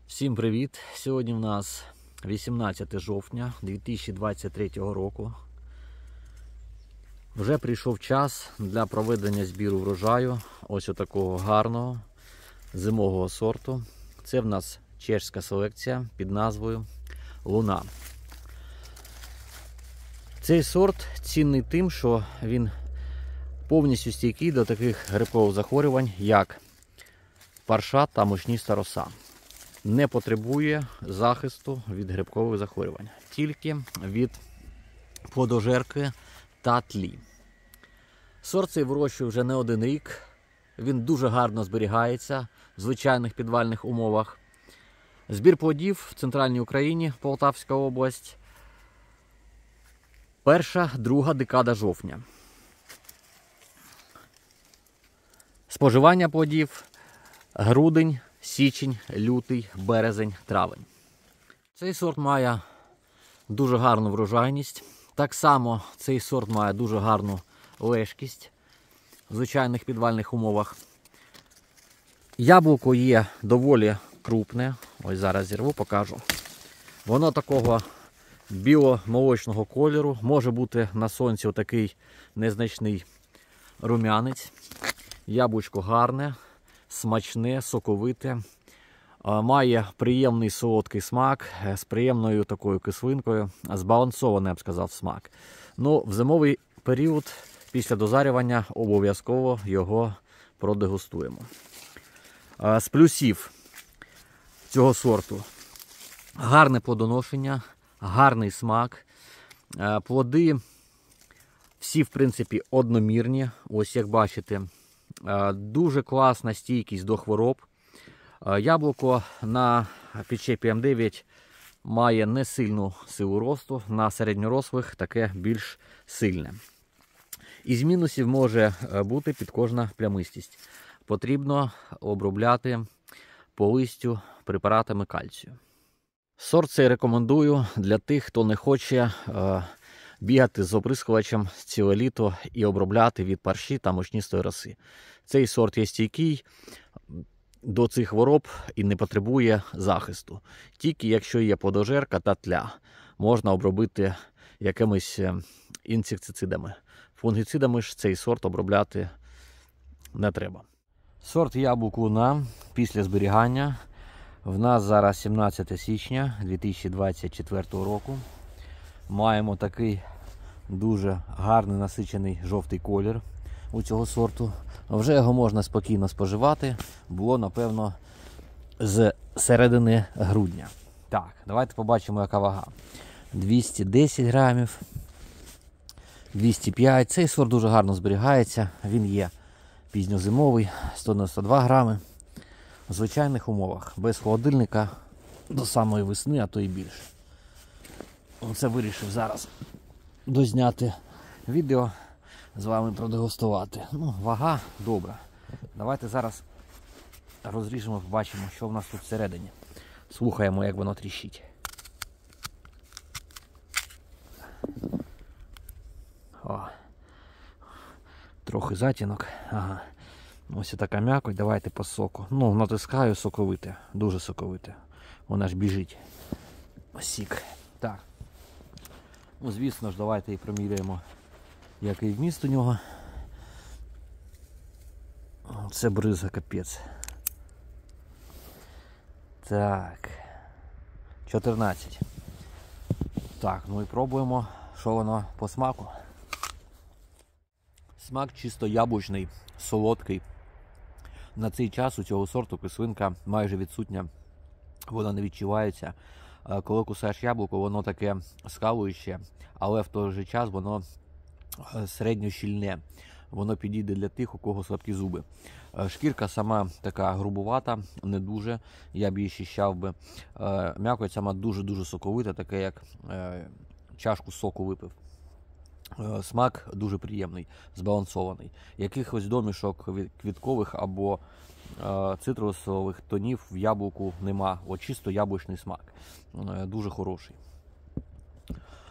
Всім привіт! Сьогодні в нас 18 жовтня 2023 року. Вже прийшов час для проведення збіру врожаю ось такого гарного зимового сорту. Це в нас чеська селекція під назвою Луна. Цей сорт цінний тим, що він повністю стійкий до таких грибкових захворювань, як парша та мучніста роса. Не потребує захисту від грибкових захворювань, тільки від плодожерки та тлі. Сорт цей вирощує вже не один рік. Він дуже гарно зберігається в звичайних підвальних умовах. Збір плодів в центральній Україні, Полтавська область. Перша-друга декада жовтня. Споживання плодів грудень, січень, лютий, березень, травень. Цей сорт має дуже гарну врожайність. Так само цей сорт має дуже гарну лежкість в звичайних підвальних умовах. Яблуко є доволі крупне. Ось зараз зірву, покажу. Воно такого біло-молочного кольору. Може бути на сонці отакий незначний рум'янець. Яблучко гарне, смачне, соковите. Має приємний солодкий смак з приємною такою кислинкою, збалансований, я б сказав, смак. Ну, в зимовий період після дозарювання обов'язково його продегустуємо. З плюсів цього сорту гарне плодоношення, гарний смак. Плоди всі, в принципі, одномірні. Ось як бачите, дуже класна стійкість до хвороб. Яблуко на підчепі М9 має не сильну силу росту, на середньорослих таке більш сильне. Із мінусів може бути підкожна плямистість. Потрібно обробляти по листю препаратами кальцію. Сорт цей рекомендую для тих, хто не хоче бігати з оприскувачем ціле літо і обробляти від парші та мучнистої роси. Цей сорт є стійкий до цих хвороб і не потребує захисту. Тільки якщо є плодожерка та тля, можна обробити якимись інсектицидами. Фунгіцидами ж цей сорт обробляти не треба. Сорт яблук Луна після зберігання. В нас зараз 17 січня 2024 року. Маємо такий дуже гарний насичений жовтий колір у цього сорту. Вже його можна спокійно споживати. Було, напевно, з середини грудня. Так, давайте побачимо, яка вага. 210 грамів, 205. Цей сорт дуже гарно зберігається. Він є пізньозимовий, 192 грами. В звичайних умовах, без холодильника до самої весни, а то і більше. Оце вирішив зараз дозняти відео, з вами продегустувати. Ну, вага добра. Давайте зараз розріжемо, побачимо, що в нас тут всередині. Слухаємо, як воно тріщить. О, трохи затінок. Ага. Ось така м'якоть. Давайте по соку. Ну, натискаю, соковите. Дуже соковите. Вона ж біжить. Сік. Так. Ну, звісно ж, давайте і проміряємо, який вміст у нього. Це бризга, капець. Так. 14. Так, ну і пробуємо, що воно по смаку. Смак чисто яблучний, солодкий. На цей час у цього сорту кислинка майже відсутня. Вона не відчувається. Коли кусаєш яблуко, воно таке скалуюче, але в той же час воно середньощільне. Воно підійде для тих, у кого слабкі зуби. Шкірка сама така грубувата, не дуже, я б її щищав би. М'якоть сама дуже-дуже соковита, таке як чашку соку випив. Смак дуже приємний, збалансований. Якихось домішок квіткових або цитрусових тонів в яблуку нема. От чисто яблучний смак. Дуже хороший.